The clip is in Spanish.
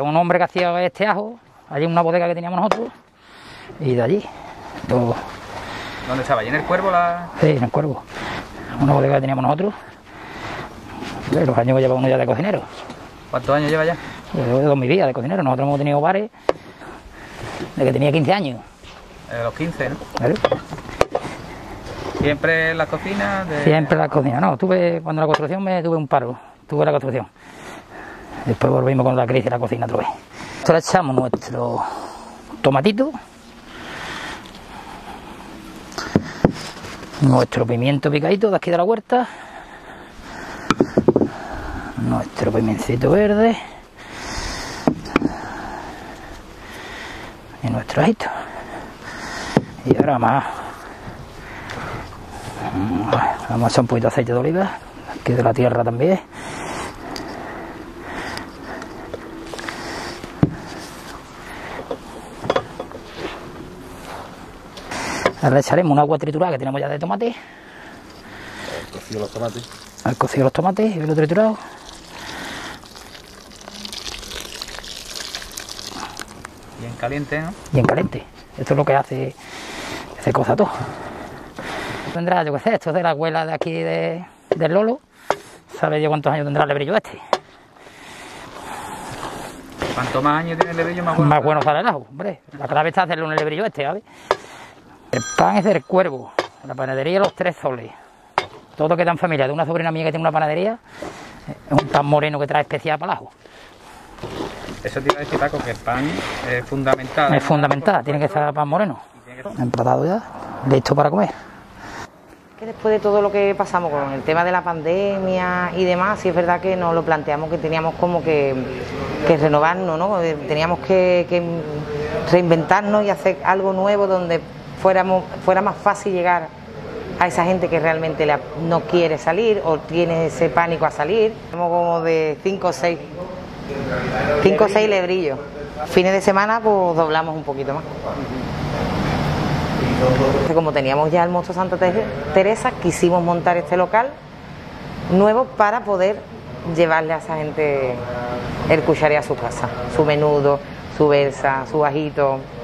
un hombre que hacía este ajo, allí en una bodega que teníamos nosotros, y de allí. Todo. ¿Dónde estaba? ¿Allí en el Cuervo? Sí, en el Cuervo. Una bodega que teníamos nosotros. Los años que lleva uno ya de cocinero. ¿Cuántos años lleva ya? Yo llevo toda mi vida de cocinero. Nosotros hemos tenido bares de que tenía 15 años. De los 15, ¿no? ¿Vale? ¿Siempre en la cocina? Siempre en la cocina. No, cuando la construcción me tuve un paro. Tuve la construcción. Después volvimos con la crisis de la cocina otra vez. Esto le echamos nuestro tomatito, nuestro pimiento picadito de aquí de la huerta, nuestro pimentito verde y nuestro ajito. Y ahora vamos a echar un poquito de aceite de oliva, aquí de la tierra también. Ahora le echaremos un agua triturada que tenemos ya de tomate. Al cocido los tomates. Al cocido los tomates y lo triturado. Bien caliente, ¿no? Bien caliente. Esto es lo que hace cosa todo. Tendrá, yo qué sé, esto es de la abuela de aquí del Lolo. ¿Sabe yo cuántos años tendrá el lebrillo este? Cuanto más años tiene el lebrillo, más bueno. Más bueno sale el ajo, hombre. La clave está hacerlo en el lebrillo este, ¿sabes? El pan es del Cuervo, la panadería Los Tres Soles. Todo queda en familia. De una sobrina mía que tiene una panadería, es un pan moreno que trae especial para el ajo. Eso te iba a decir, Paco, que el pan es fundamental. Es fundamental, tiene que estar pan moreno. Emplatado ya, listo para comer. Que después de todo lo que pasamos con el tema de la pandemia y demás, sí es verdad que nos lo planteamos que teníamos como que renovarnos, ¿no? Teníamos que reinventarnos y hacer algo nuevo donde fuera más fácil llegar a esa gente que realmente no quiere salir o tiene ese pánico a salir. Tenemos como de 5 o 6 lebrillos. Fines de semana pues doblamos un poquito más. Como teníamos ya el Mosto Santa Teresa, quisimos montar este local nuevo para poder llevarle a esa gente el cucharé a su casa, su menudo, su berza, su ajito.